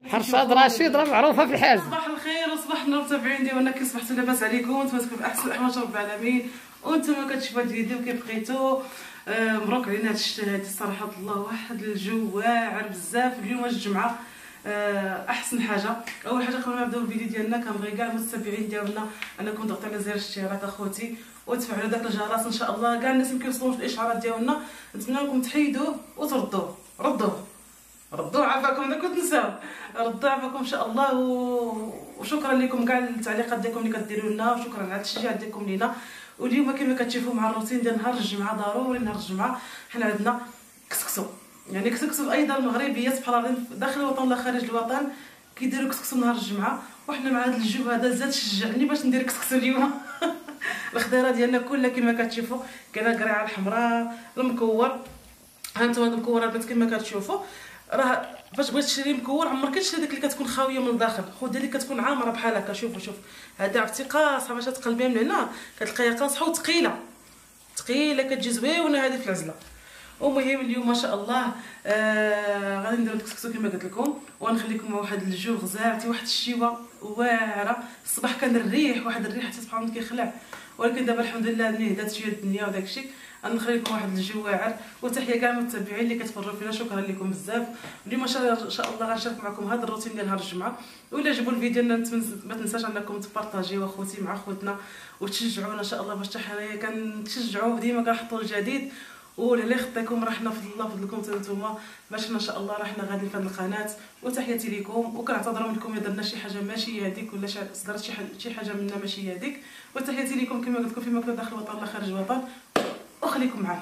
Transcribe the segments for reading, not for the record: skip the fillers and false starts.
حرشاد رشيد راه معروفه في الحاج. صباح الخير وصباح النور متابعين ديالنا، كي صبحتوا لاباس عليكم؟ نتمنى تكونوا باحسن الاحوال رب العالمين، وانتم كتشوفوا هاد الفيديو كيف بقيتوا. مبروك علينا هاد الشتا هادي صراحه الله، واحد الجو واعر بزاف اليوم الجمعه. احسن حاجه، اول حاجه قبل ما نبداو الفيديو ديالنا كنبغي كاع المتابعين ديالنا انكم تضغطوا على زر الاشتراك اخوتي وتفعلوا داك الجرس ان شاء الله. كاع الناس اللي كيوصلوا الاشعارات ديالنا نتمنى لكم تحيدوه وتردوه. ردوا عافاكم، انا كنت نساو. ردوا عافاكم ان شاء الله وشكرا لكم كاع التعليقات ديالكم اللي كديروا لنا، وشكرا على التشجيع ديالكم لينا. واليوم كما كتشوفوا مع الروتين ديال نهار الجمعه، ضروري نهار الجمعه حنا عندنا كسكسو. يعني كسكسو ايضا المغربيات بحال داخل الوطن ولا خارج الوطن كيديروا كسكسو نهار الجمعه، وحنا مع هذا الجو هذا زاد شجعني باش ندير كسكسو اليوم. الخضيره ديالنا كلها كما كتشوفوا، كاينه القريعه الحمراء، المكور. ها انتم هاد المكور البنات كما كتشوفوا، راه فاش بغيت تشري مكور عمرك تشري ديك اللي كتكون خاويه من الداخل، خذ اللي كتكون عامره بحال هكا. شوف هذا عرفتي قاصحه، باش تقلبيها من هنا كتلقايها قاصحه وثقيله كتجي زويونه هذه في العزله. المهم اليوم ما شاء الله غادي نديرو الكسكسو كما قلت لكم، ونخليكم مع واحد الجو غزالتي، واحد الشيوه واعره. الصباح كان الريح، واحد الريح حتى سبحان الله كيخلع، ولكن دابا الحمد لله ملي هدات شويه الدنيا وداك الشيء غنخليكم واحد الجو واعر. وتحيه كاع المتابعين اللي كتفرجوا فينا، شكرا لكم بزاف. اليوم ان شاء الله غنشارك معكم هذا الروتين ديال نهار الجمعه. ولا عجبوا الفيديو ما تنساش انكم تبارطاجيو اخوتي مع خوتنا وتشجعونا ان شاء الله، باش حتى حنايا كنتشجعوا ديما كنحطوا الجديد. واللي خطيكم راه حنا فضل الله فضلكم نتوما، باش حنا ان شاء الله راه حنا غاديين في هذه القناه. وتحياتي لكم، وكنعتذروا منكم اذا درنا شي حاجه ماشي هذيك ولا صدرت شي حاجه منا ماشي هذيك. وتحياتي لكم كما قلت لكم فيما كنتو داخل الوطن ولا خارج الوطن، وخليكم معنا.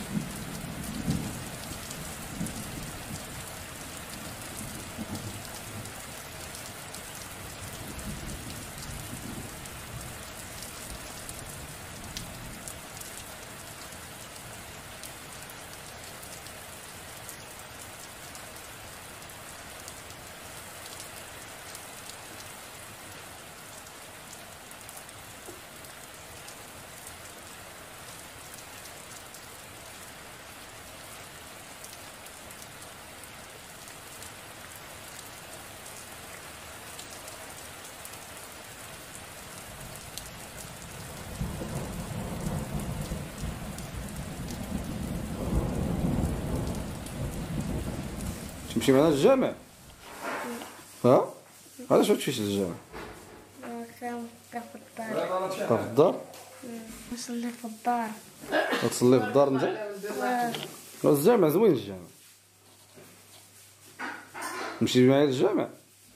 تمشي معنا للجامع؟ ها؟ علاش ما تمشيش للجامع؟ كنبقى في الدار. نصلي في الدار. تصلي في الدار انت؟ الجامع زوين الجامع. نمشي معايا للجامع؟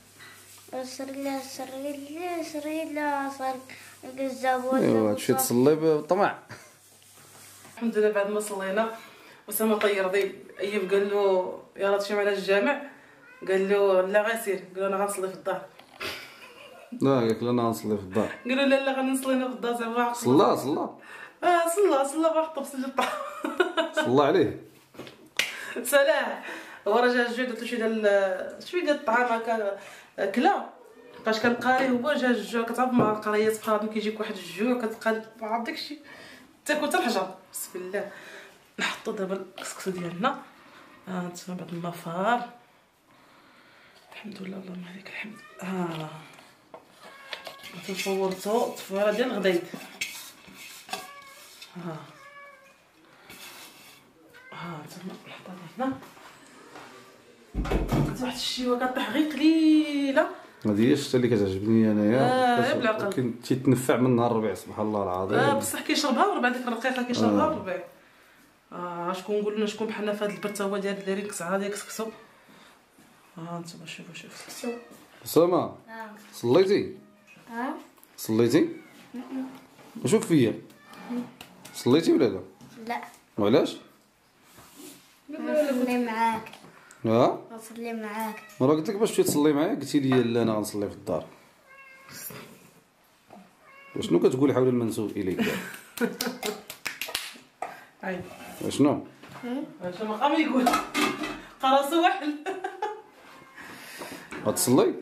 سري لا صار الزبون. ايوا تمشي تصلي بالطمع. الحمد لله بعد ما صلينا اسامه طير ضي ايوب قال له يلا تمشي معنا للجامع، قال له لا غاسير، قال له انا غنصلي في الدار. لا قالك لا انا غنصلي في الدار. قالوا لا غنصلينا في الدار زعما. صلى صلى باغي طبس لي الطعام. صلى عليه سلام. هو راه جا الجوع، درت له شويه ديال الطعام هكا كلا، باش كان قاري هو جا الجوع. كتعرف مع القرايات بحال هكا كيجيك واحد الجوع كتبقى عارف داكشي تاكل حتى الحجر. بسم الله. نحطو دابا الكسكسو ديالنا. هانتوما بعد ما فار، الحمد لله اللهم عليك الحمد. صورتو التصويره ديال الغدايد. نتوما نحطها هنا. واحد الشيوه كطيح غير قليله. هذه هي الشتا اللي كتعجبني انايا، بالعقل ولكن تيتنفع من نهار الربيع سبحان الله العظيم. بصح كيشربها وربع ديك الرقيقه كيشربها الربيع. شكون نقول لنا شكون بحالنا في هذا البرت هو دايرين كسعه ديال كسكسو. نتوما شوفوا اسامه صليتي؟ صليتي؟ شوف فيا صليتي ولا لا؟ لا. وعلاش؟ نصلي معاك. نصلي معاك. راه قلت لك باش تمشي تصلي معايا قلتي لي لا انا غنصلي في الدار. شنو كتقولي حول المنسوب اليك؟ شنو؟ شنو قام يقول قراسو واحد. غتصلي؟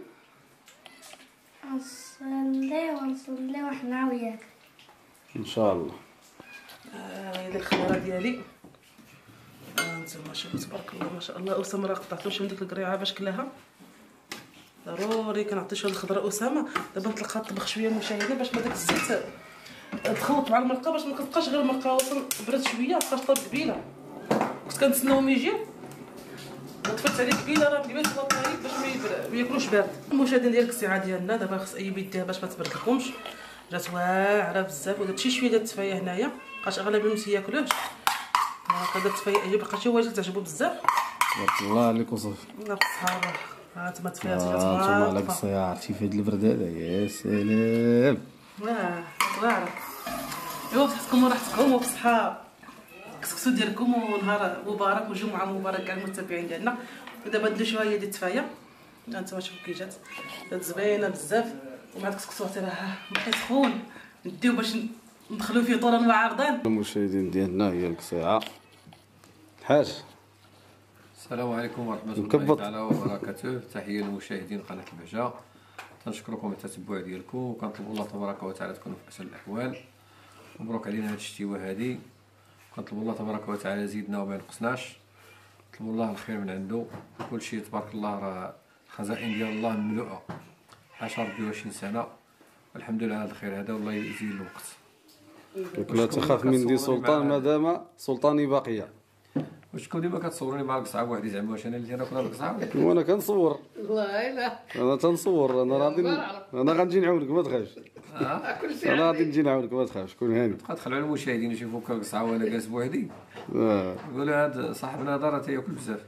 نصلي وحنا وياك ان شاء الله. هذه الخضره ديالي. انتما شوفوا تبارك الله ما شاء الله. اسامه راه قطعت له شي من ديك القريعه باش كلاها. ضروري كنعطي شويه الخضره اسامه. دابا نطلقها طبخ شويه مشاهدين باش ما داك الزيت تخلط مع المرقه، باش ما كتبقاش غير المرقه وصل برد شويه مابقاش طاب قبيله. كنت كنتسناهم يجيو وطفيت عليه قبيله راه قبيله الطريق باش ما ياكلوش بارد. المشاهدين ديال الكسيعه ديالنا دابا خص اي بيديها باش ما تبردلكمش، جات واعره بزاف. ودرت شي شويه ديال التفايه هنايا بقاش اغلبهم تياكلوهش. هكا درت التفايه بقى شي واجد تعجبو بزاف. تبارك الله عليك وصافي. الله بالصحابه. ها تما تفايات انتوما على قصية عرفتي في هاد البرد هذا يا سلام. واعره. ايوا بصحتكم وراحتكم وبصحه كسكسو ديالكم، ونهار مبارك وجمعه مبارك كاع المتابعين ديالنا. ودابا ندير شويه ديال التفايه، هانتوما شوفوا كي جات زوينه بزاف. ومع الكسكسو راه بقى سخون نديو باش ندخلو فيه طولا وعرضان. المشاهدين ديالنا هي القصيعه حاج. السلام عليكم ورحمة الله تعالى وبركاته. تحية للمشاهدين قناة البهجة، تنشكركم على التتبع ديالكم، وكنطلب الله تبارك وتعالى تكونوا في أحسن الأحوال. مبروك علينا هاد الشتيوة هادي، كنطلب الله تبارك وتعالى يزيدنا وما ينقصناش، نطلب الله الخير من عنده. كلشي تبارك الله راه خزائن ديال الله مملوءة، حاشا ربي واش نسانا. والحمد لله على الخير هذا، والله يزيد الوقت. لا تخاف من دي سلطان مادام سلطاني باقيه. وشكون ديما كتصوروني مع القصعه بوحدي، زعما واش انا اللي ناكل القصعه؟ وانا كنصور. والله لا انا تنصور. انا غنجي نعاونك ما تخافش. انا غادي نجي نعاونك ما تخافش، كون هاني. تدخل على المشاهدين يشوفوك القصعه وانا جالس بوحدي، يقولوا هذا صاحبنا هذا راه تياكل بزاف.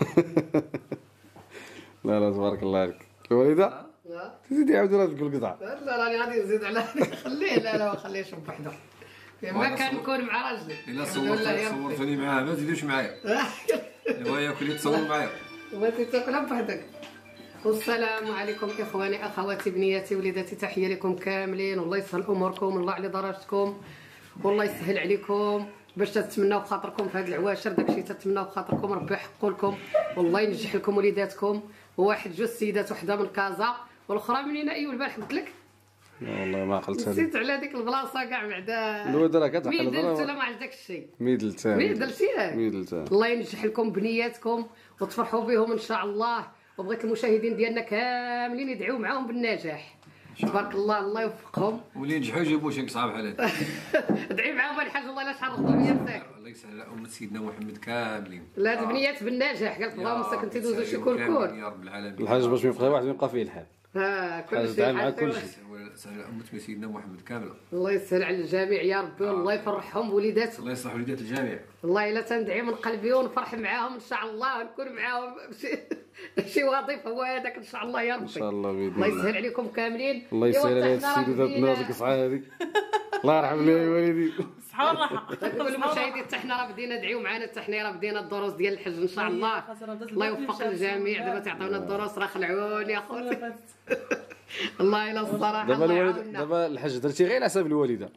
لا لا تبارك الله عليك. الوالده تزيد يعاود راه تقول قطعه. لا راني غادي نزيد على خليه. لا خليه يشرب بوحدو، ما كنكون مع راجلي. الا صورتوني معاه ما تزيدوش معايا. ايوا ياكل تصور معايا، بغيتي تاكلها بوحدك. والسلام عليكم اخواني اخواتي بنياتي وليداتي، تحيه لكم كاملين. والله يسهل اموركم، الله على درجتكم، والله يسهل عليكم باش تتمناو بخاطركم في هاد العواشر. داكشي تتمناو بخاطركم ربي يحقق لكم، والله ينجح لكم وليداتكم. وواحد جوج سيدات، وحده من كازا والاخرى منين. ايوا البارح قلت لك والله ما عقلت. نسيت على ديك البلاصه كاع بعدا. الوالده راه كتعقل. ميدلت ولا ما عرفت داك الشيء. ميدلتان. الله ينجح لكم بنياتكم وتفرحوا بهم ان شاء الله. وبغيت المشاهدين ديالنا كاملين يدعيو معاهم بالنجاح. تبارك الله، الله يوفقهم. واللي ينجحوا يجيبوا شي قصعه بحال هذا. ادعي معاهم الحاج الله لا شحال رضوا بيا مساك. الله يسهل على امه سيدنا محمد كاملين. لا هاد البنيات بالنجاح، قالت اللهم مساك تيدوزوا شي كلكل يا رب العالمين. الحاج باش ما يبقى واحد يبقى فيه الحال. كل شيء مع كل شيء. يسهل على امه سيدنا محمد كامله. الله يسهل على الجميع يا ربي، والله يفرحهم وليداتهم. الله يصلح وليدات الجميع. والله الا تندعي من قلبي ونفرح معاهم ان شاء الله، ونكون معاهم شي وظيفه هو هذاك ان شاء الله يا ربي. ان شاء الله باذن الله الله. يسهل عليكم كاملين. الله يسهل على السيدات هاد القصعه هذه. الله يرحم لي والدي. صحه والراحه. كل المشاهدين حتى حنا راه بدينا ندعيو معنا، حتى حنا راه بدينا الدروس ديال الحج ان شاء الله. الله يوفق الجميع. دابا تعطيونا الدروس راه خلعوني يا خوتي. الله الا الصراحه. دابا الوالد دابا الحج درتي غير على حساب الوالده.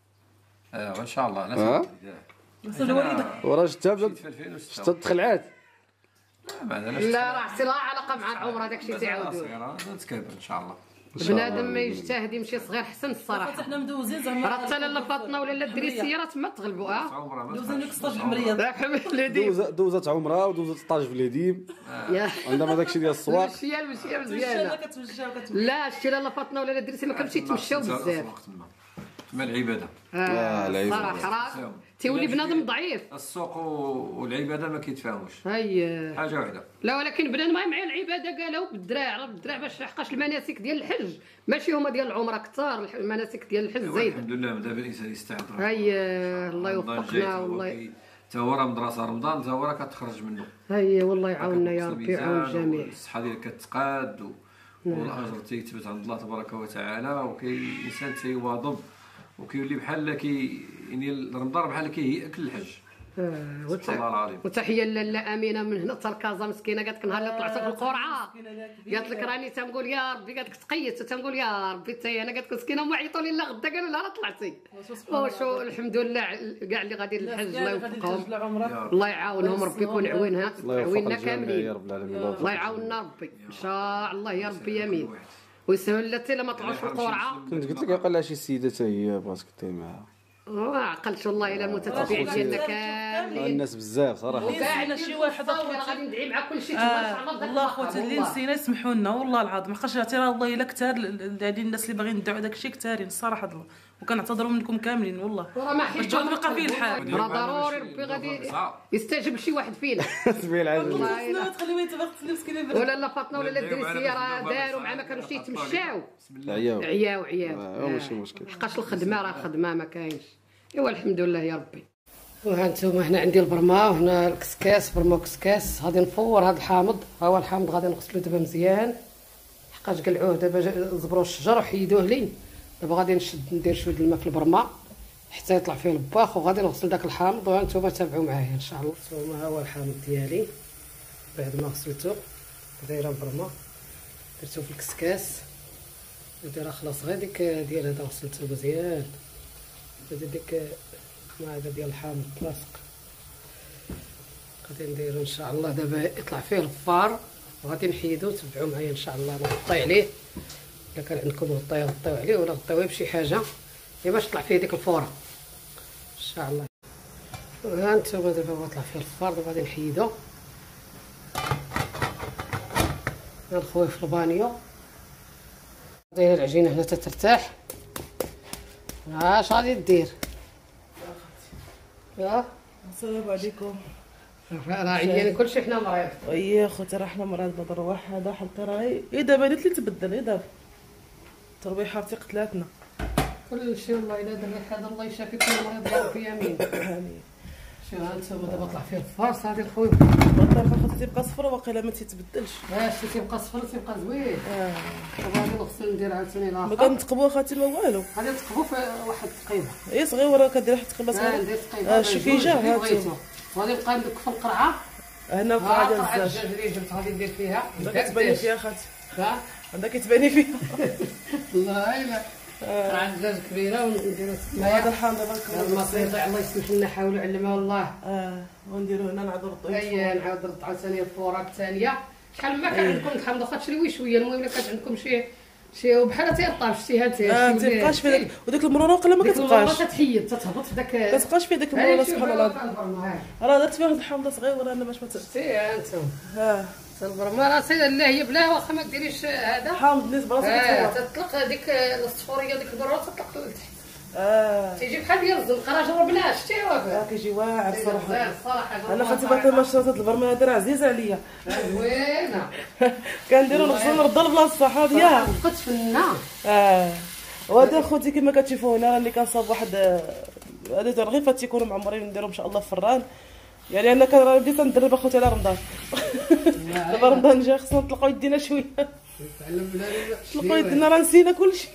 ان شاء الله. انا الوالده وراه شتا تخلعات. لا راه حتى لها علاقه مع العمر، هذاك الشيء تعاودوا. نتكبر ان شاء الله. بنادم ما يجتهد يمشي صغير حسن الصراحه. حنا مدوزين زعما راه حتى لاله فاطمه ولا لا الدريسيه راه تما تغلبوا. دوزين لك 16 حمريه. دوزات عمره ودوزات ستاج في الهديم. عندما داك الشيء ديال الصواق. مشيه مزيانه. لا شتي لاله فاطمه ولا لا الدريسيه ما كنمشي تمشاو بزاف. تما العباده. الصراحه راه تيولي بنادم ضعيف. السوق والعباده ما كيتفاهموش. هي حاجه واحده. لا ولكن بنادم مع العباده قالوا بالدراع، راه بالدراع باش حقاش المناسك ديال الحج ماشي هما ديال العمره كثار، المناسك ديال الحج زايده. الحمد لله دابا الانسان يستعد. هي الله يوفقنا والله. تا هو راه مدرسه رمضان، تا هو راه كتخرج منه. هي والله يعاوننا يا ربي يعاون الجميع. الصحه ديالك كتقاد والاجر تيثبت عند الله تبارك وتعالى، الانسان تيواظب وكيولي بحال يعني رمضان بحال كيهيئك للحج. سبحان الله العظيم. وتحيه لاله امينه من هنا حتى لكازا مسكينه، قالت لك نهار اللي طلعت في القرعه قالت لك راني تنقول يا ربي، قالت لك تقيت تنقول يا ربي حتى انا، قالت لك مسكينه هما عيطوا لي لا غدا قالوا لها راه طلعتي. وشو الحمد لله كاع اللي غادي للحج الله يوفقهم، الله يعاونهم ربي يكون عويننا كاملين. الله يعاوننا ربي ان شاء الله يا ربي يمين ويسهل لها حتى ما طلعوش في القرعه. كنت قلت لك قال لها شي سيده حتى هي بغات كتاي معاها. عقلت والله الى المتتبعين ديالنا كاملين الناس بزاف صراحه وكاع شي واحد غادي ندعي مع كل شيء والله خوتي اللي نسينا يسمحوا لنا والله العظيم حقاش راه والله الا كثار هذه الناس اللي باغيين ندعوا داك الشيء كثارين الصراحه الله وكنعتذروا منكم كاملين والله راه ما حيت تبقى فيه الحال راه ضروري ربي غادي يستجب لشي واحد فينا سبيل العزيز والله تخليو يتبغى مسكين ولا لا فاطمه ولا لا الدريسيه راه داروا مع ما كانوش يتمشاو عياو ماشي مشكل حقاش الخدمه راه خدمه ما كاينش ايوا الحمد لله يا ربي. وها انتم هنا عندي البرمه وهنا الكسكاس برمه وكسكاس غادي نفور هذا الحامض. ها هو الحامض غادي نغسلو دابا مزيان حقاش قلعوه دابا زبروا الشجر وحيدوه لي. دابا غادي ندير شويه الماء في البرمه حتى يطلع فيه الباخ وغادي نغسل داك الحامض. وها انتم تابعوا معايا ان شاء الله. ها هو الحامض ديالي بعد ما غسلته دايره البرمه درتو في الكسكاس نديرها خلاص غير ديك ديال هذا غسلته مزيان. هذا ديك ما هذا ديال الحامض لاصق غادي نديرو ان شاء الله. دابا يطلع فيه الفار وغادي نحيدو تبعوا معايا ان شاء الله. نغطي عليه الا كان عندكم غطيه غطيو عليه ولا غطيوه بشي حاجه باش تطلع فيه ديك الفوره ان شاء الله. ها انتم دابا غيطلع فيه الفار دابا غادي نحيدو نخويه في البانيو. دايره العجينه هنا تترتاح. اش غادي دير؟ السلام عليكم. راه عياني كلشي حنا مريض. يا خوتي راه حنا مريض بدر واحد حتى راهي دابا نيت اللي تبدل دابا تربيحه عرفتي قتلاتنا كلشي والله الا دابا هذا الله يشافي كل مريض يا ربي امين. شوف ها انتم دابا طلع فيه الفارس غادي نخويو الطريقه خوتي تبقى صفرا واقيلا ما تيتبدلش. شتي تيبقى صفر تيبقى زوين. غادي نغسل ندير عاوتاني لاخر ما كنتقبوا خاطي ما والو غادي نتقبو في واحد التقيبه اي صغيره كدير واحد التقيبه صغيره. ندير تقيبه شوفي جا هاتو غادي نبقى ندك في القرعه هنا القرعه ديال الدجاج الزاج اللي جبت غادي ندير فيها كتباني فيها خالتي ها عندها كتباني فيها والله الا قرعه الدجاج كبيره ونديرو هذا الحامض دابا المصيطه الله يسمح لنا حاولوا علمها الله. ونديرو هنا نعاودو نرطيو هيا نعاود نرد عاوتاني الفوره الثانيه. شحال ما كان عندكم الحمض واخا تشريوي شويه المهم الا كانت عندكم شي بحال تيطاب شتيها انت تيبقاش في داك وديك المرونه وقيلا ما كتبقاش تتحيد تتهبط في داك ما تبقاش في داك المرونه سبحان الله. راه درت فيها واحد الحامضه صغيره انا باش ما شتيها انتم البرمه راه سيده لا هي بلا واخا ما ديريش هذا حامض نسبه راسك تطلق هذيك الصفوريه ديك البرونه تطلق لتحت تيجي بحال ديال الزنقه راه جربناه شتيها كيجي واعر الصراحه. انا خاطي باقي ما شريت هاد البرمه هادي راه عزيزه عليا زوينه كنديرو نغسل نرد لبلاصتها حاضيه بقات فنه. وهذا خوتي كما كتشوفوا هنا اللي كنصاوب واحد هادو ترغيفات تيكونوا معمرين نديرهم ان شاء الله في الفران. يعني انا كان بديت ندرب اخوتي على رمضان دابا رمضان جا خصنا نطلقوا يدينا شويه نطلقوا يدينا راه نسينا كلشي.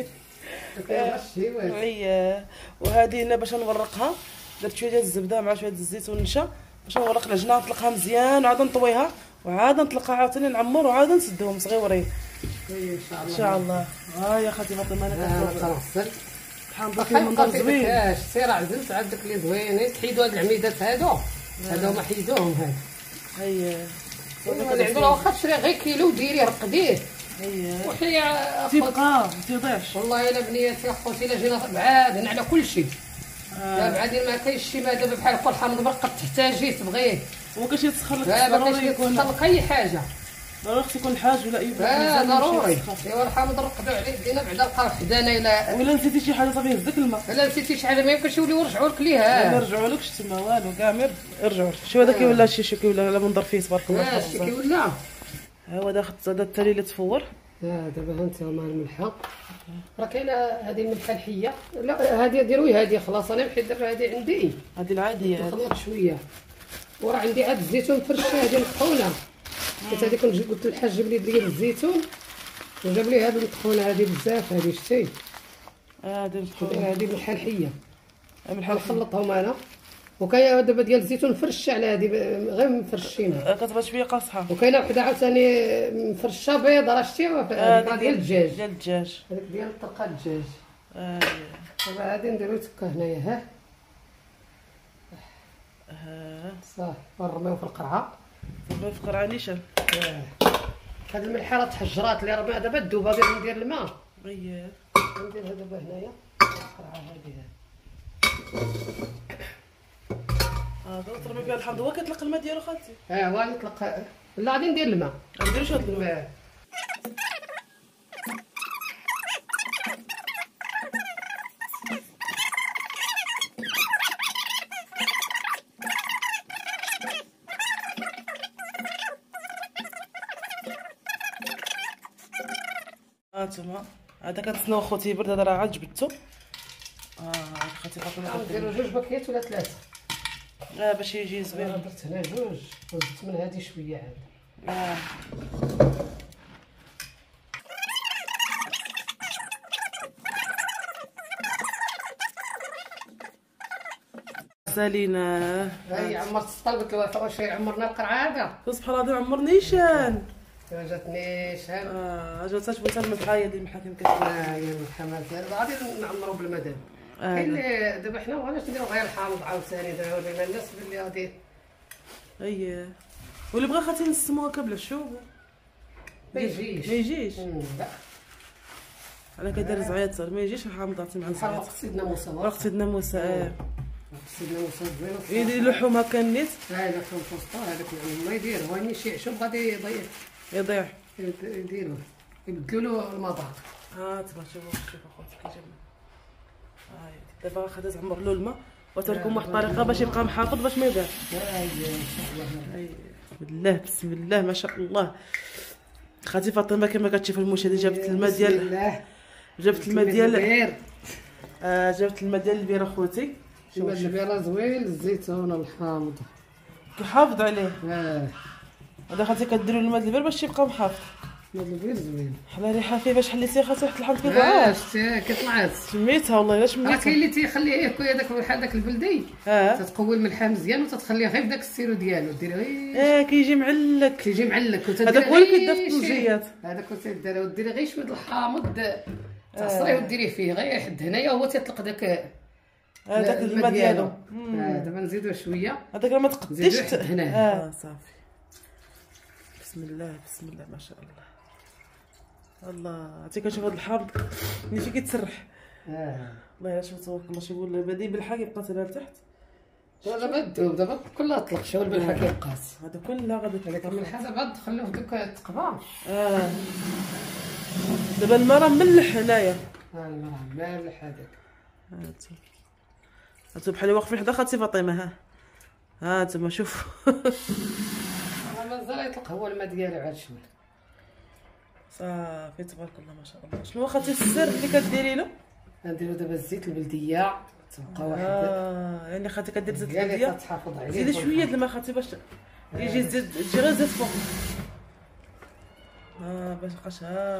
وهذه هنا باش نورقها درت شويه ديال الزبده مع شويه الزيت والنشا باش نورق العجينه نطلقها مزيان وعاد نطويها وعاد نطلقها عاوتاني نعمر وعاد نسدهم صغيورين ان شاء الله. ها يا خالتي فاطمه انا كنغسل الحمد لله المنظر زوين. سير عزلت عندك اللي زوينين تحيدوا هاد العميدات هادو ما حيدوهم هاد. هيا اللي عنده واخا تشري غير كيلو ديريه رقديه وحيا تيبقى ما تيضيعش والله الا بنياتي اخوتي الا جينا بعادين على كل شيء. بعادين ما كاينش شي ما دابا بحال كل حامض مرقد تحتاجيه تبغيه وكاش يتسخر لك ضروري يكون اي حاجه ضروري خص يكون الحاج ولا اي ضروري. ايوا الحامض نرقدوا عليه دينا بعدا لقاو حدانا ولا نسيتي شي حاجه صافي هزك الماء. الا نسيتي شي حاجه ما يمكنش يوليو يرجعوا لك ليها. ما يرجعولكش تما والو كاع يرجعوا. شوف هذا كيولى شي كيولى لا منظر فيه تبارك الله. شي كيولى ها هو داخل هذا التالي اللي تفور. دابا ها انت مع الملحه راه كاينه هذه الملحه الحيه. لا هذه ديروي هذه خلاص انا نحيد هذه عندي هذه العاديه نخلط شويه. وراه عندي عاد الزيتون فرشه هذه مطحونه حيت هذيك قلت للحاج جيب لي ديال الزيتون وجاب لي هذه المطحونه هذه بزاف هذه شتي هذه الملحه الحيه نخلطهم انا. وكاينه دابا ديال الزيتون فرشه على هذه غير مفرشينها كتبقى شويه قاصحه. وكاينه وحده عاوتاني مفرشه بيضه راه شتيها ديال الدجاج هذيك ديال الطرقه الدجاج. دابا غادي نديرو تكا هنايا صافي ونرميو في القرعه في القرعه نيشان. هاد الملحه راه تحجرات اللي راه دابا دوب غادي ندير الماء. نديرها دابا هنايا القرعه هذه ترمي فيها الحامض. هو كيطلق الماء ديالو خالتي؟ هو غيطلق. لا غادي ندير الماء. نديرو شويه الماء. هانتوما هذا كنتسناو خوتي يبرد. هذا راه عاد جبدتو. خوتي فاطمه نديرو 2 باكيات ولا 3؟ باش يجي زوين. درت هنا 2 وزدت من هذه شويه عاد. سالينا هاي عمرت السطل. قلت له واش عمرنا القرعه هذا؟ سبحان الله العظيم عمر نيشان. جاتني شحال. جاتها شويه الملحه ديال المحاكم كتبان. هي المحاماه ديال غادي نعمرو بالمدام. كاين دابا حنا مابغيناش نديرو غير الحامض عاوتاني. دابا ورينا الناس بلي غادي. اييه واللي بغا خاطر نسمو هكا بلا شوب ما يجيش. ما يجيش. لا انا كدير زعيط ما يجيش حامضاتي مع بحال الزعيط. وقت سيدنا موسى. وقت سيدنا موسى. سيدنا موسى زوين. يدير لحوم هكا النيت. هذاك الفستان هذاك ما يدير هو ني شي عشب غادي يضيع. يديروا يبدلوا له المذاق. تبا شوفوا اخوتي كيجيبنا. دابا خدات عمر له الماء وتركم واحد الطريقه باش يبقى محافظ باش ما يضيع. بسم الله بسم الله ما شاء الله. خالتي فاطمه كما كتشوفوا المشاهدين جابت الماء ديال جابت الماء ديال جابت الماء ديال البير اخوتي. الماء البير زوين. الزيتون الحامض كيحافظ عليه. هذا خالتي كديروا الماء البير باش يبقى محافظ. الماء البير زوين. حنا ريحه فيه باش حليتيه خاصو واحد الحمض كيطلع. كيطلعات سميتها والله الا سميتها. راه كاين اللي تيخليه ياكل هذاك بحال داك البلدي. تتقوي الملحه مزيان وتتخليه غير بداك السيرو ديالو. دير غير كيجي معلك. كيجي معلك. هذاك هو اللي كيدار في الطنجيات. هذاك هو تيدار. وديري غير شويه الحامض تعصريه وديريه فيه غير حد هنايا وهو تيطلق داك الماء ديالو. دابا نزيدو شويه. هذاك راه ما تقديش حتى هنا. صافي. بسم الله بسم الله ما شاء الله. الله عرفتي كنشوف هذا الحامض ملي فيه كيتسرح. والله الا شوف تبارك الله شي يقول بدي بالحق يبقى تما لتحت. دابا تذوب. دابا كلها طلق. شوف بالحق كيبقى. هذا كلها غادي هذاك الملح دابا ندخلوه في دوك التقبار. دابا الماء راه ملح هنايا. الماء مالح هذاك. هانتو بحال واقفين حدا خالتي فاطمه. ها انتما شوف. مازال يطلق هو الماء ديالو عاد شويه. صافي تبارك الله ما شاء الله. شنو خاطر السر اللي كديري له؟ نديرو دابا الزيت البلديه تبقى واحد. يعني خاطر كدير زيت البلديه البلديه تحافظ عليه. زيدي شويه د الماء خاطر باش يجي الزيت تجي غير زيت فوق. باش مابقاش.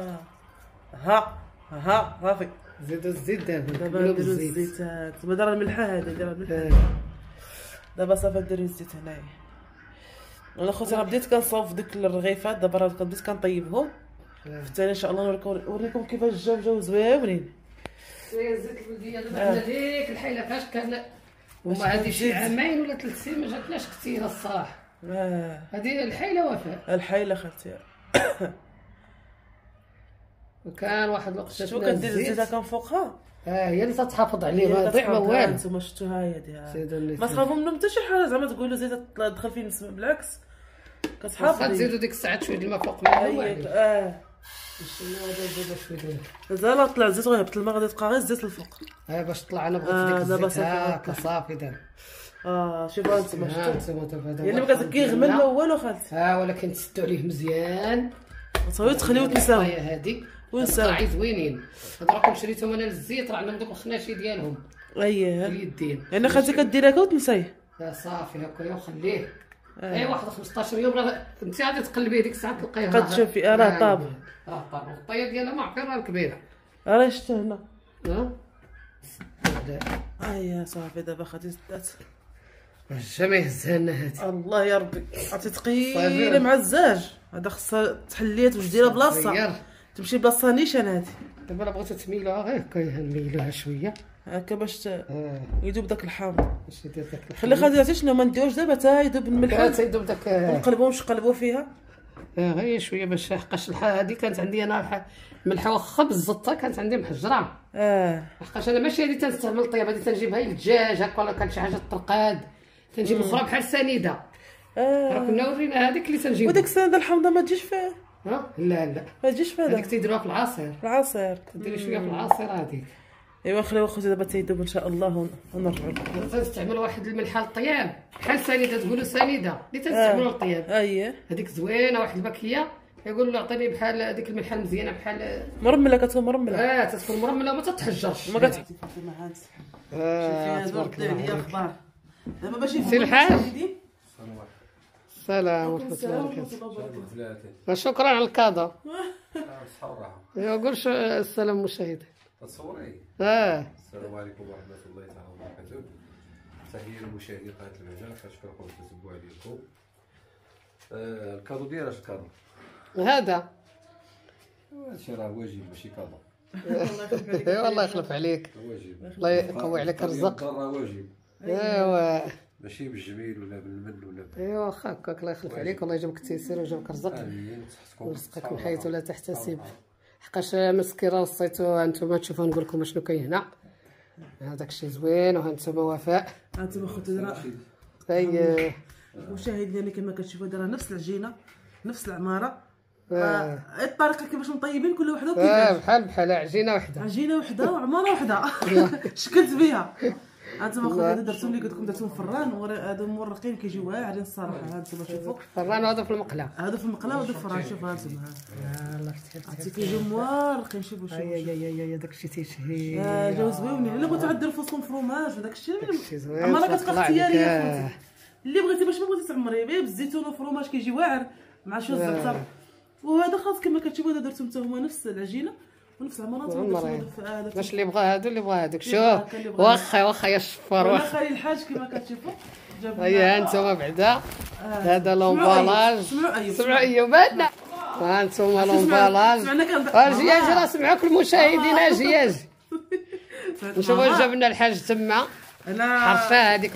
صافي. زيدو الزيت دابا نديرو الزيت. دابا دار الملحه هذه دابا الملحه. دابا صافي نديرو الزيت هنايا. انا خوتي راه بديت كنصاوب ديك الرغيفات. دابا راه بديت كنطيبهم. في الثاني ان شاء الله نوريكم كيفاش جاو زويونين. الزيت البلديه دابا عندنا ديك الحيله فاش كان هما هذه شي عامين ولا 3 سنين ما جاتناش كثيره الصراحه. هذه الحيله وفاء. الحيله خالتي. وكان واحد الوقت شنو كدير الزيت كان فوقها. هي اللي تتحافظ عليه ما يضيع ما والو. انتما شفتوها هي ديال ما تخافوا منهم حتى شي حاجه زعما تقولوا زيت دخل فيه نسمه بالعكس كتحافظ. تزيدوا ديك الساعات شويه الماء فوق منها. نزيدو شويه. مازال طلع الزيت وهبط الماء غادي تبقى غير الزيت الفوق. باش طلع انا بغيت ديك الزيت هكا صافي دابا. شوفوا انتما شفتوا يعني ما كيغمل ما والو خالتي. ولكن تسدوا عليه مزيان صافي تخليوه تنساو هذيك ونساو زوينين. هذا راكم شريتهم انا للزيت راه عندهم دوك الخناشي ديالهم. اليدين يعني خالتي كدير هكا وتنسيه. صافي هكا وخليه. واحد 15 يوم راه انت غادي تقلبيه ديك الساعه تلقايها كتشوفي راه طاب. الطيه ديالها ما عقير راه كبيره. راه شتا هنا. صافي دابا خديت سدات. ما يهزها لنا هادي. الله يا ربي عرفتي ثقيله مع الزاج. هذا خصها تحليات واش دايره بلاصه تمشي بلاصه نيشان هادي. دابا بغيتو تميلوها غير هكا نميلوها شويه هكا باش يذوب داك الحامض. خلي خالتي عرفتي شنو ما نديروش دابا حتى يذوب الملح حتى يذوب داك نقلبوا فيها غير شويه باش حقاش هذه كانت عندي انا الملحه واخا بالزطه كانت عندي محجره. حقاش انا ماشي هذه تنستعمل طياب هذه تنجيبها للدجاج هكا ولا كان شي حاجه طرقاد تنجيب الاخرى بحال السنيده. راه كنا ورينا هذيك اللي تنجيب. وديك السنه الحمضه ما تجيش فيها. لا ما تجيش فيها. هذيك تيديروها في العصير. العصير تديري شويه في العصير هذيك. ايوا خليو خوتي دابا تيذوب ان شاء الله ونرجعوا. تنستعمل واحد الملحه للطياب بحال السنيده، تقولوا سنيده اللي تنستعملوا للطياب. اييه هذيك زوينه واحد الباكيه، يقول له عطيني بحال هذيك الملحه المزيانه بحال مرمله، كتكون مرمله. تتكون مرمله وما تتحجرش. ما كتحتي فاطمه هانت. تبارك الله عليك. اخبار دابا باش سي الحاج. السلام ورحمه الله وبركاته. شكرا على الكادو. قول السلام مشاهدي. تصوري. السلام عليكم ورحمه الله تعالى وبركاته. تحيه للمشاهدين قناه البهجه، كنشكركم على التتبع ديالكم. الكادو ديال اش الكادو؟ هذا هادشي راه واجب ماشي كادو. الله يخلف عليك. واجب. الله يقوي عليك الرزق. راه واجب. ايوا ماشي بالجميل ولا بالمن ولا ايوا واخا هكاك. الله يخلف عليك والله يجيبك التيسير ويجيبك الرزق امين. ورزقك من حيث لا تحتسب. حقاش مسكينه وصيتو انتم تشوفوا نقول لكم شنو كاين هنا. هذاك الشيء زوين. وها انتم وفاء. انتم خوتي راه اي المشاهد ديالي كما كتشوفوا دايره نفس العجينه نفس العماره. الطريقه كيفاش مطيبين كل وحده وكيفاش. بحال عجينه وحده. عجينه وحده وعماره وحده. شكلت بها. انتم خوتي درتو اللي قلت لكم درتو فران. هادو مورقين كيجيو واعرين الصراحه. هانتوما شوفوا فران وهذا في المقله. هادو في المقله وهادو في الفران. شوفوا هانتوما الله يفتح عرفتي كيجيو مورقين. شوفوا يا داك الشيء تيشهي. جاو زويونين. الا بغيتو عديروا فوسهم فرomage وداك الشيء زوين. عمرها كتبقى اختياريه خوتي. اللي بغيتي باش ما بغيتي تعمري غير بالزيتون وفرomage كيجي واعر مع شويه الزبده. وهذا خاص كما كتشوفوا هذا درتو حتى هما نفس العجينه ونفس العمرات. باش اللي بغى هادو اللي بغى هذوك. شوف واخا يا شفار واخا خلي الحاج كما كتشوفوا هيا انتم بعدا. هذا لومبالاج. سمعوا ايوا بالنا. ها انتم لومبالاج. اجي راه سمعوك المشاهدين. اجي نشوفوا جاب لنا الحاج تما. حرشه هذيك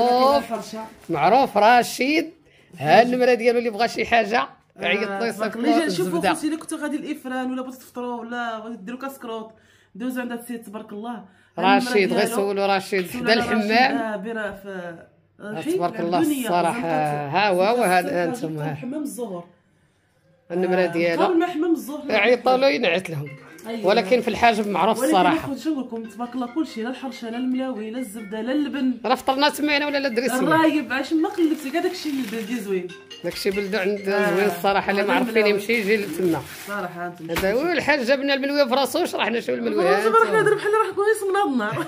معروف رشيد. ها النمره ديالو اللي بغى شي حاجه عيط لي يصيفطوا شوفوا خوتي الا كنتو غادي الافران ولا بغيتو تفطروا ولا بغيتو ديروا كاسكروط دوزو عند السيد تبارك الله. رشيد غير سولوا رشيد حدا الحمام. تبارك الله الصراحه. ها هو هذا انتم حمام الزهر النمره ديالو. قبل ما حمام الزهر يعيطوا له ينعت لهم. ولكن في الحاجب معروف الصراحه. ولكن شنو لكم تبارك الله كلشي لا الحرشه لا الملاوي لا الزبده لا اللبن. راه فطرنا تما ولا لا دريسي الرايب عاش ما قلبتي كاع داكشي اللي بلدي زوين. داكشي بلدو عند زوين الصراحه. اللي ما عرف فين يمشي يجي تما صراحه. انتم هذا هو الحاج جاب لنا الملويه في راسو. شرحنا شنو الملويه. دابا راه حنا بحال راه كون صبنا النار.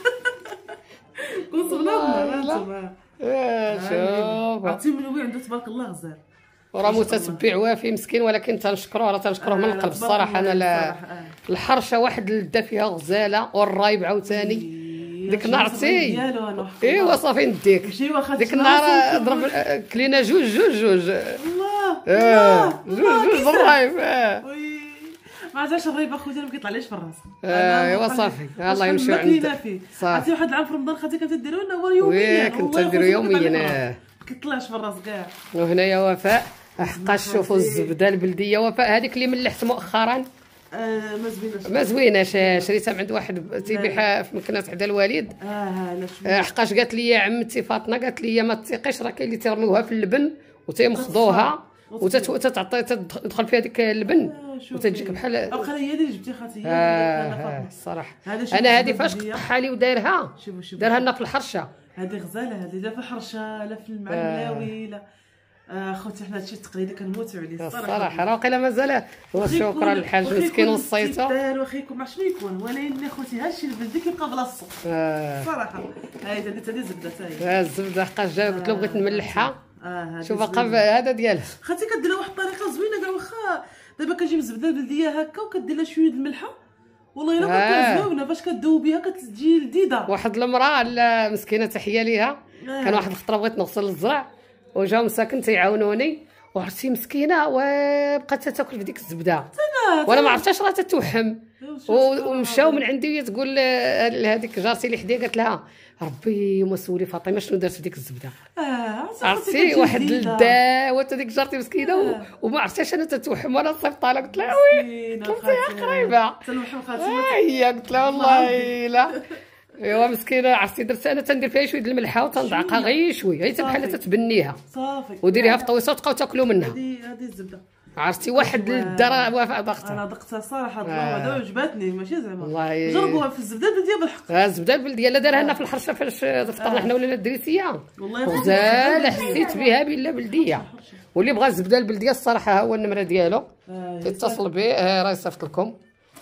كون صبنا النار. انتم شوف عرفتي الملوي عنده تبارك الله غزال. وراه متتبع وافي مسكين. ولكن تنشكروه راه تنشكروه من القلب الصراحه. انا لا الحرشه واحد اللذه فيها غزاله. والرايب عاوتاني ديك النهار عرفتي. ايوا صافي نديك ديك النهار ضرب كلينا جوج. الله جوج الرايب. ما عرفتش الرايب اخوتي ما كيطلعليش في الراس. ايوا صافي الله يمشيو عند عرفتي واحد العام في رمضان خاطي كنت ديروا لنا هو يوميا. كنت نديرو يوميا. ما كيطلعش في الراس كاع. وهنايا وفاء حقاش شوفوا الزبده البلديه. وفاء هذيك اللي ملحت مؤخرا ما زويناش. شريتها من عند واحد تيبيعها في مكنه حدا الوالد. حقاش قالت لي عمتي فاطمه قالت لي ما تثقيش راه كاين اللي تيرميوها في اللبن وتيمخضوها وتتعطي تدخل فيها ديك اللبن وتجيك بحال. بقى هي اللي جبتي خاطي. الصراحه انا هذه فاش قطعها لي ودايرها دارها لنا في الحرشه. هذه غزاله هذه لا في الحرشه لا في الملاوي لا. خوتي حنا هادشي التقليدي كنموتوا عليه الصراحه. راه واقيلا مازال. شكرا للحاج مسكين وصيتو. واخا يكون مع شنو يكون. ولكن خوتي هادشي البلدي كيبقى بلاصتو صراحه. هاي درت هذه الزبده حتى هي. الزبده حقاش جا قلت له بغيت نملحها. شوف هذا ديالها. خاطي كديرها واحد الطريقه زوينه كاع. واخا دابا كنجيب الزبده البلديه هكا وكدير لها شويه د الملحه والله الا كتكون زوينه باش كدوبيها كتجي لذيذه. واحد المراه مسكينه تحيه ليها. كان واحد الخطره بغيت نغسل الزرع وجاو مساكن تيعاونوني وعرفتي مسكينه وبقات تاكل في ديك الزبده وانا ما عرفتهاش راه تتوحم. ومشاو من عندي تقول هذيك جارتي اللي حدايا قالت لها ربي وما سولي فاطمه شنو دارت في ديك الزبده. عرفتي واحد الدواء ديك جارتي مسكينه وما عرفتهاش انا تتوحم وانا صيفطها لها قلت لها وي قلت لها قريبه. هي قلت لها والله لا ايوا مسكينه عرفتي درت انا تندير فيها شويه الملحه وتنضعقها غير شويه غير بحال تتبنيها صافي وديريها في طويصه وتبقاو تاكلوا منها. هذه الزبده عرفتي واحد الدرا وافق ضغطها. انا ضغطتها الصراحه هذا عجبتني ماشي زعما والله جربوها في الزبده البلديه بالحق. الزبده البلديه لا دارها لنا في الحرشه فاش فطرنا حنا ولا الدريسيه والله غزاله حسيت بها بلا بلديه. واللي بغى الزبده البلديه الصراحه هو النمره ديالو تتصل به راه صيفط لكم.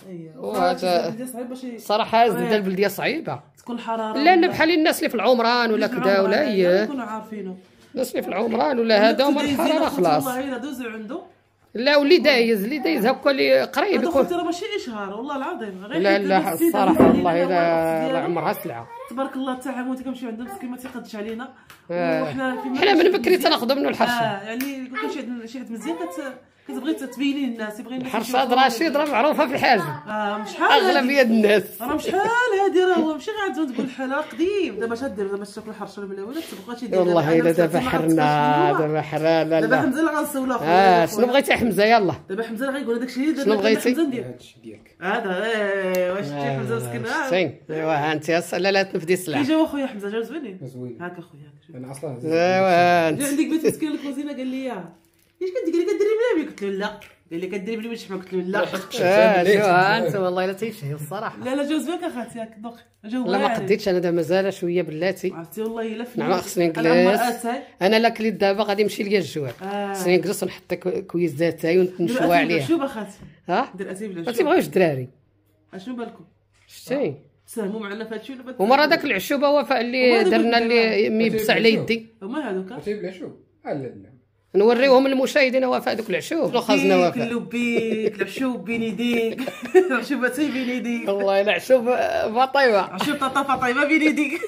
وهذا صراحه الزبده البلديه صعيبه تكون حراره لان بحال الناس اللي في العمران ولا كذا ولا هي يكونوا عارفينه الناس اللي في العمران ولا هذا هما الحراره خلاص. والله الا دوزو عنده لا واللي دايز هكا اللي قريب هذا يكون. خوتي راه ماشي اشهار والله العظيم غير لا الصراحه والله الا عمرها سلعه تبارك الله تاعهم وانت كنمشيو عندهم مسكين ما تيقدش علينا. وحنا من بكري تناخذوا منه الحرشه. يعني كل شي حد مزيان كتبغي تبيني للناس يبغي الحرشه رشيد راه معروفه في الحاجه. شحال اغلبيه الناس راه شحال هادي راه هو ماشي غادي تقول حاله قديم. دابا اش دير دابا تاكل الحرشه الملونه تبقى شي دير والله الا دابا حرنا دابا حرا لا دابا حمزه اللي غنسولو اخويا. شنو بغيتي حمزه يلا دابا حمزه اللي غيقول هذاك الشيء شنو بغيتي هادشي ديالك هذا واش شتي حمزه مسكين ايوا ها انت لا تنفدي السلعه. كي جاو اخويا حمزه جاو زوينين زوين هاك اخويا انا اصلا ايوا جا عندك بنت مسكين الكوزينه قال لي اش كديري كديري بلابي قلت له لا قال لي كديري بلي شحال قلت له لا شو انت والله الا تيشهي الصراحه. لا جوز بك اخاتي هاك دوك جو لا ما قديتش انا دابا مازال شويه بلاتي عرفتي والله الا نعم خصني نجلس انا لا كليت دابا غادي نمشي ليا الجوع خصني نجلس ونحط كويزات تاعي ونشوى عليها. شوف اخاتي ها دير اتاي بلا ما تيبغيوش الدراري اشنو بالكم شتي تساهموا معنا في هادشي ولا ومره داك العشوبه وفاء اللي درنا اللي ميبس على يدي هما هذوك تيبلا شو لا نوريوهم المشاهدين وفاء دوك العشوب لو خازنا وفاء اللبيك العشوب بين يديك عشوبتي بين يديك والله العشوب فطيبه عشوب فطيبه بين يديك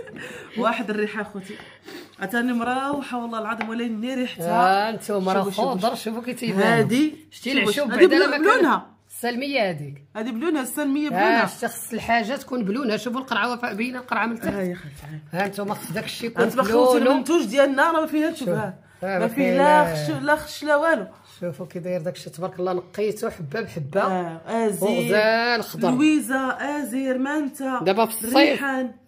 واحد الريحه اخوتي عتاني مروحه والله العظيم ولا ني ريحتها. انتم راه خضر شوفوا كي تيبان هادي شتي العشوب بعدا بعدا بلونها السلميه هذيك هذه بلونها السلميه بلونها خص الحاجه تكون بلونها. شوفوا القرعه وفاء باينه القرعه من تحت يا خالتي ها انتم خص داك الشيء يكون انت خوتي المنتوج ديالنا راه ما فيها شبهه ما فيه لا خش لا والو. شوفوا كي داير داك الشيء تبارك الله نقيته حبه بحبه ازير غزال خضر لويزا ازير مانتا دابا في الصيف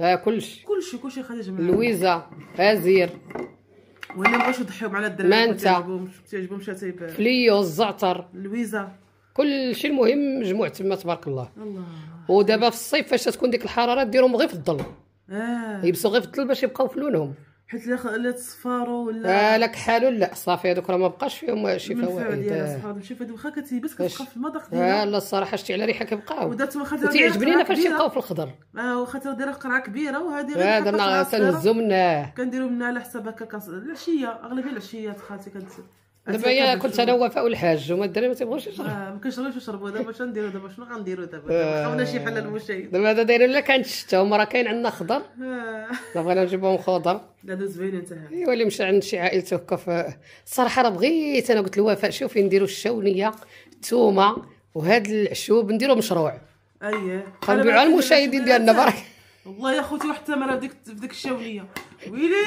كلشي خدي جماعه لويزا ازير ولا بغاوش يضحيو مع الدراري مانتا تيعجبهم شاتيب فليو الزعتر لويزا كلشي المهم مجموع تما تبارك الله. الله ودابا في الصيف فاش تكون ديك الحراره ديرهم غير في الظل يلبسوا غير في الظل باش يبقاو في لونهم حيت لا تصفاروا ولا لا كحالو لا صافي هذوك راه ما بقاش فيهم شي فوائد. شوف هذوك واخا كتلبس كتبقى في المذاق ديالها. لا الصراحه شتي على ريحه كيبقاو ودات واخا تيعجبني فاش يبقاو في الخضر. واخا دايره قرعه كبيره وهذه غير درنا تنهزو منه كنديروا منها على حساب هكا العشيه اغلبيه العشيات خالتي دابا كنت انا وفاء والحاج وما الدراري ما تيبغوش يشربوا ما كيشربوش يشربوا. دابا شنو نديروا دابا شنو غنديروا دابا خاونا شي حل المشاهد دابا هذا دايرين لك كانت الشتا هما راه كاين عندنا خضر بغينا نجيبوهم خضر هادو زوينين انت ايوا اللي مشى عند شي عائلته هكا الصراحه راه بغيت انا قلت لوفاء شوفي نديروا الشاونيه الثومه وهاد العشوب نديروا مشروع غنبيعوا على المشاهدين ديالنا برك. والله يا خوتي واحد التمره في ديك الشاونيه ويلي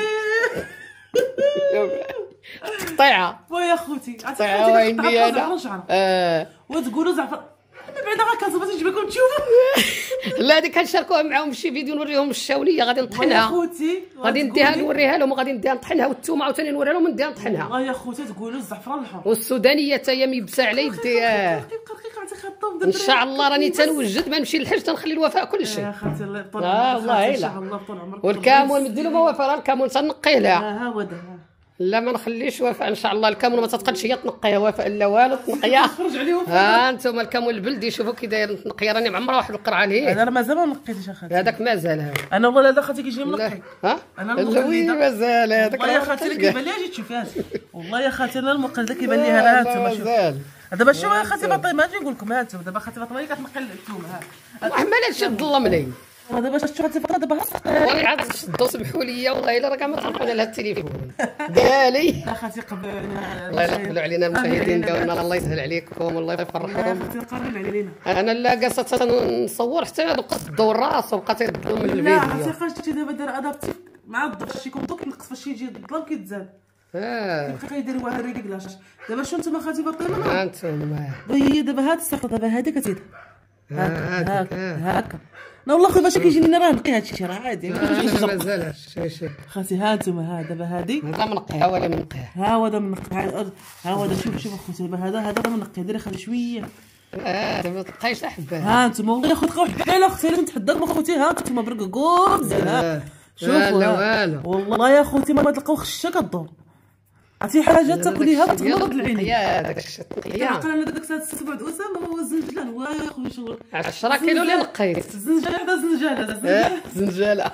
تقطيعه ويا خوتي تقطيعه ويني انا وتقولوا زعفر بعدا غا كنصبر تجيب لكم تشوفوا. لا هذيك كنشاركوها معاهم شي فيديو نوريهم الشاونيه غادي نطحنها يا خوتي غادي نديها نوريها لهم وغادي نديها نطحنها والثومه عاوتاني نوريها لهم نديها نطحنها. والله يا خوتي تقولوا الزعفران الحر والسودانيه حتى هي ميبسه على يدي ان شاء الله راني تنوجد ما نمشي للحج تنخلي الوفاء كلشي يا خالتي الله يطول والله ان شاء الله طول عمرك. والكامون مدي له وفاء راه الكامون تنقيه لها ها هو ده لا ما نخليش وفاء ان شاء الله الكامون ما تتقدش هي تنقيها وفاء لا والو تنقيها. خرج عليهم انتم الكامون البلدي شوفوا كي داير تنقيه راني معمره واحد القرعه ليه. انا مازال ما نقيتش اخاتي هذاك مازال هذا انا والله لا خالتي كيجي منقي انا المقلده مازال هذاك والله يا خالتي اللي كيبان لي اجي تشوفها والله يا خالتي انا المقلده كيبان لي هذا انتما مازال دابا شوف يا خالتي فاطمه نقول لكم ها انتم دابا خالتي فاطمه هي كتنقي الثوم ها وحمال هادشي ظلم لي دابا شفتي خالتي فاطمه دابا والله عاد شدوا سمحوا لي والله الا راه كاع ما تعرفون على التليفون ديالي لا خالتي قبل الله يقبلوا علينا المشاهدين ديالنا الله يسهل عليكم والله يفرحكم. قربين علينا انا لا جالسه نصور حتى بقات الدور راس وبقات يردوا من الفيديو. لا عرفتي خرجتي دابا داير ادابتي مع الضوء شي يكون دوك نقص فاش يجي الظلام كيتزاد كيبقى يدير واحد ريكلاج. دابا شنو نتوما خالتي فاطمه انتم هي دابا هاد السقطه دابا هادي كتزيد هاكا لا والله خويا باش كيجيني انا راه نقي هادشي راه عادي مازالش خاطي ها انتما ها دابا هادي لا منقيها ولا منقيها. ها هو هذا منقي، ها هو هذا شوف اخوتي دابا هذا منقي ديري خلي شويه. ما تبقايش حبه. ها انتما والله يا خويا تلقاو حبه اختي انا نتحداك اخوتي. ها انتما برققوم مزيان. ها شوفوا والو والله يا خوتي ما تلقاو خشه كدور. عرفتي حاجه تاكليها تغمض العين. يا داك الشيء عقل انا داك 7 اسامه هو الزنجلان هو يا خويا شغل 10 كيلو اللي نقيت. الزنجال هذا زنجال زنجاله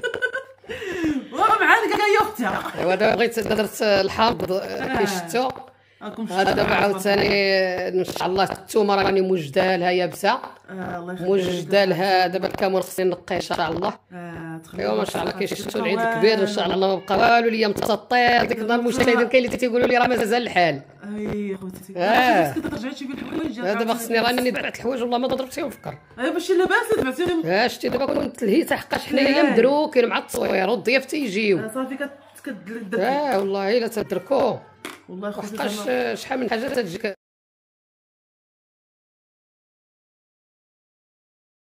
معاك يا اختي. ايوا دابا بغيت درت الحامض كي شفتو. هذا دابا عاوتاني ان شاء الله الثومه راني موجده لها يابسه. الله يخليك. موجده لها دابا الكمون خصني نقيه ان شاء الله. ايوا ما شاء الله كيشفتوا العيد الكبير ان شاء الله ما بقى والو ليا متسطير. ديك النهار المشاهدين كاين اللي تيقولوا لي راه مازال الحال. اي خوتي رجعتي شي بالحوايج. دابا خصني راني بعت الحوايج والله ما ضربت فيهم فكر. باش لاباس بعتيهم. شتي دابا كنت لهيت حقاش حنايا مدروكين مع التصوير والضياف تيجيو. صافي كتدرك. والله الا تدركوا والله خوتي شحال من حاجه تجيك